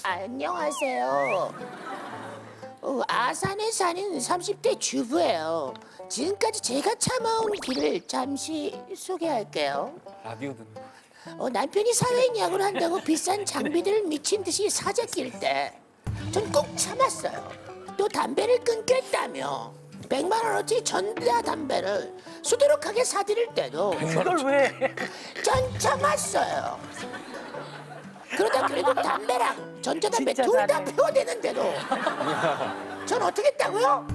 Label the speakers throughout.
Speaker 1: 안녕하세요. 아산에 사는 30대 주부예요. 지금까지 제가 참아온 길을 잠시 소개할게요.
Speaker 2: 라디오 듣는
Speaker 1: 남편이 사회인 야구를 한다고 비싼 장비들을 미친 듯이 사재 낄 때 전 꼭 참았어요. 또 담배를 끊겠다며 100만 원어치 전자담배를 수두룩하게 사드릴 때도
Speaker 2: 그걸 왜?
Speaker 1: 전 참았어요. 그러다 결국 담배랑 전자담배 둘 다 피워대는데도 전 어떻게 했다고요?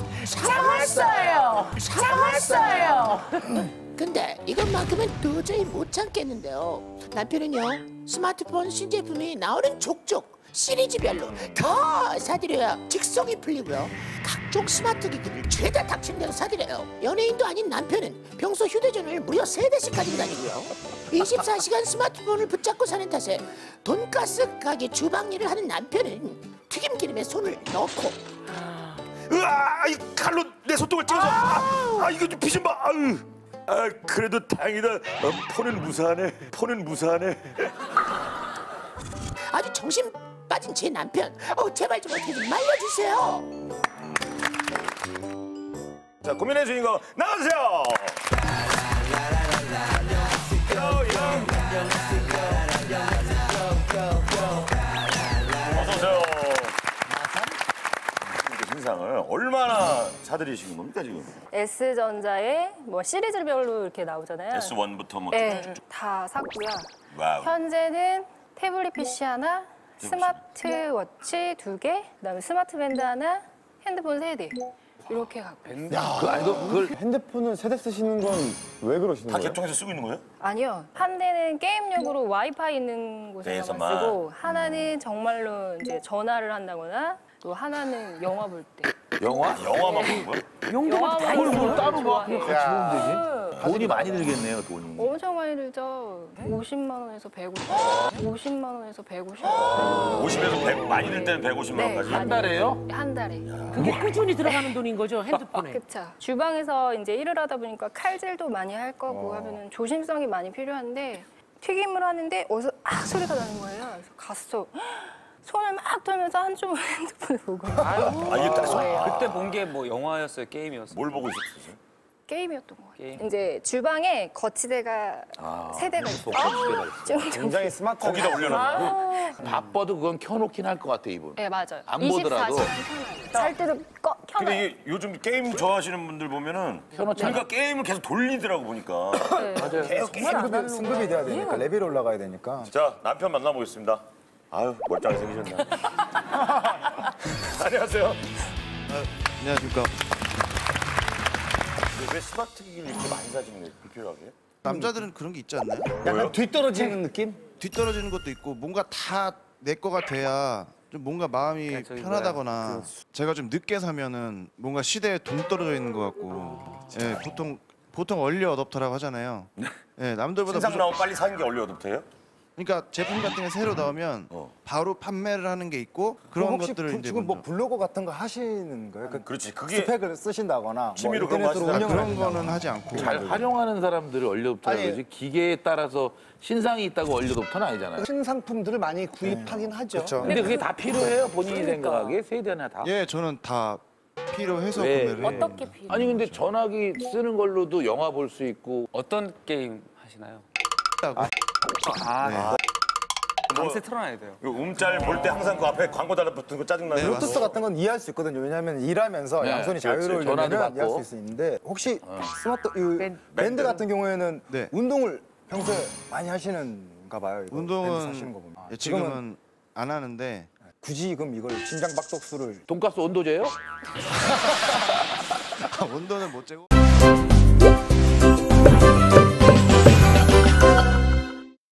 Speaker 1: 참았어요. 근데 이것만큼은 도저히 못 참겠는데요. 남편은요, 스마트폰 신제품이 나오는 족족 시리즈별로 다 사드려야 직성이 풀리고요. 각종 스마트 기기를 죄다 닥치는 대로 사드려요. 연예인도 아닌 남편은 평소 휴대전화를 무려 3대씩 가지고 다니고요. 24시간 스마트폰을 붙잡고 사는 탓에 돈가스 가게 주방 일을 하는 남편은 튀김기름에 손을 넣고
Speaker 3: 으아! 이 칼로 내 손톱을 찔러서 이거 좀 피 좀 봐. 그래도 다행이다. 폰은 무사하네.
Speaker 1: 아주 정신 빠진 제 남편. 제발 좀 어떻게 좀 말려주세요.
Speaker 3: 자, 고민의 주인공 나와주세요. 어서 오세요. 신상을 얼마나 사들이시는 겁니까 지금?
Speaker 4: S전자에 뭐 시리즈별로 이렇게 나오잖아요.
Speaker 3: S1부터 뭐
Speaker 4: 네,
Speaker 3: 쭉쭉쭉.
Speaker 4: 다 샀고요.
Speaker 3: 와우.
Speaker 4: 현재는 태블릿 PC 하나, 스마트워치 2개, 그다음에 스마트 밴드 하나, 핸드폰 3대 이렇게 갖고 있어요.
Speaker 5: 그걸 핸드폰을 세대 쓰시는 건 왜 그러시는
Speaker 3: 다
Speaker 5: 거예요?
Speaker 3: 개통해서 쓰고 있는 거예요?
Speaker 4: 아니요, 한 대는 게임용으로 와이파이 있는 곳에서만
Speaker 3: 데에서만.
Speaker 4: 쓰고 하나는 정말로 이제 전화를 한다거나 또 하나는 영화 볼 때.
Speaker 3: 영화만 보는 거예요?
Speaker 4: 영화만
Speaker 2: 뭘 따로 봐. 그냥 같이 보면 되지.
Speaker 4: 되지.
Speaker 2: 돈이 많이 들겠네요, 돈이.
Speaker 4: 엄청 많이 들죠. 50만 원에서 150. 50만 원에서 150.
Speaker 3: 50에서 100, 많이 들 때는 150만 원까지.
Speaker 2: 한 달에요?
Speaker 4: 한 달에.
Speaker 6: 그게 꾸준히 들어가는 돈인 거죠, 핸드폰에.
Speaker 4: 그쵸. 주방에서 이제 일을 하다 보니까 칼질도 많이 할 거고 하면은 조심성이 많이 필요한데 튀김을 하는데 어디서 소리가 나는 거예요. 그래서 갔어. 손을 막 털면서 한쪽으로 핸드폰을 보고.
Speaker 2: 그때 본 게 뭐 영화였어요, 게임이었어요?
Speaker 3: 뭘 보고 있었어요?
Speaker 4: 게임이었던 것 같아요.
Speaker 2: 게임.
Speaker 4: 이제 주방에 거치대가 3대가 있어요.
Speaker 5: 굉장히 스마트.
Speaker 3: 거기다 올려놓는 거.
Speaker 2: 바빠도 그건 켜놓긴 할 것 같아, 이분.
Speaker 4: 네, 맞아요.
Speaker 2: 안 보더라도.
Speaker 4: 24시간 켜놔요. 잘 때도 켜놔요.
Speaker 3: 근데 이게 요즘 게임 좋아하시는 분들 보면은 그러니까 게임을 계속 돌리더라고 보니까.
Speaker 2: 맞아요.
Speaker 3: 계속 게임.
Speaker 5: 승급이 돼야 되니까 레벨 올라가야 되니까.
Speaker 3: 자, 남편 만나보겠습니다. 아유, 멀쩡하게 생기셨네. 안녕하세요.
Speaker 7: 안녕하십니까.
Speaker 3: 왜 스마트 기기를 이렇게 많이 사시는 거예요? 불필요하게?
Speaker 7: 남자들은 그런 게 있지 않나요?
Speaker 5: 약간 뒤떨어지는 느낌?
Speaker 7: 뒤떨어지는 것도 있고 뭔가 다 내 거가 돼야 좀 뭔가 마음이
Speaker 2: 그러니까
Speaker 7: 편하다거나 제가 좀 늦게 사면은 뭔가 시대에 동떨어져 있는 것 같고 예, 보통 얼리 어댑터라고 하잖아요. 예, 남들보다
Speaker 3: 신상 나오면 빨리 사는 게 얼리 어댑터예요?
Speaker 7: 그러니까 제품 같은 게 새로 나오면 바로 판매를 하는 게 있고 그런
Speaker 5: 혹시
Speaker 7: 것들을 이제
Speaker 5: 지금 뭐
Speaker 7: 먼저.
Speaker 5: 블로그 같은 거 하시는 거예요?
Speaker 3: 그렇지, 그게
Speaker 5: 스펙을 쓰신다거나
Speaker 3: 취미로
Speaker 5: 뭐
Speaker 3: 그런 거
Speaker 5: 인터넷으로
Speaker 3: 하시잖아요.
Speaker 5: 운영을
Speaker 7: 그런
Speaker 5: 하신다거나.
Speaker 7: 거는 하지 않고
Speaker 2: 잘 활용하는 사람들을 얼리어답터라
Speaker 5: 아니,
Speaker 2: 그러지 기계에 따라서 신상이 있다고 얼리어답터는 아니잖아요.
Speaker 8: 신상품들을 많이 구입하긴 하죠.
Speaker 5: 그렇죠.
Speaker 2: 근데 그게 다 필요해요, 본인이 생각하기에? 세대나 다?
Speaker 7: 예, 저는 다 필요해서
Speaker 2: 왜?
Speaker 7: 구매를 해요.
Speaker 4: 어떻게 필요?
Speaker 2: 아니 근데 전화기 쓰는 걸로도 영화 볼 수 있고
Speaker 9: 어떤 게임 하시나요? 밤새 틀어놔야 돼요.
Speaker 3: 움짤 볼 때 항상 그 앞에 광고 달라붙은 거 짜증나요.
Speaker 8: 블루투스 같은 건 이해할 수 있거든요. 왜냐하면 일하면서
Speaker 2: 네,
Speaker 8: 양손이
Speaker 2: 그렇지.
Speaker 8: 자유로우려면
Speaker 2: 전화도 받고.
Speaker 8: 이해할 수 있는데 혹시 스마트 밴드 같은 경우에는
Speaker 7: 네.
Speaker 8: 운동을 평소에 많이 하시는가 봐요. 이거 밴드 사시는 거
Speaker 7: 운동은
Speaker 8: 보면.
Speaker 7: 예, 지금은 안 하는데
Speaker 8: 굳이 그럼 이걸 심장박동수를
Speaker 2: 돈가스 온도제요?
Speaker 7: 온도는 못 재고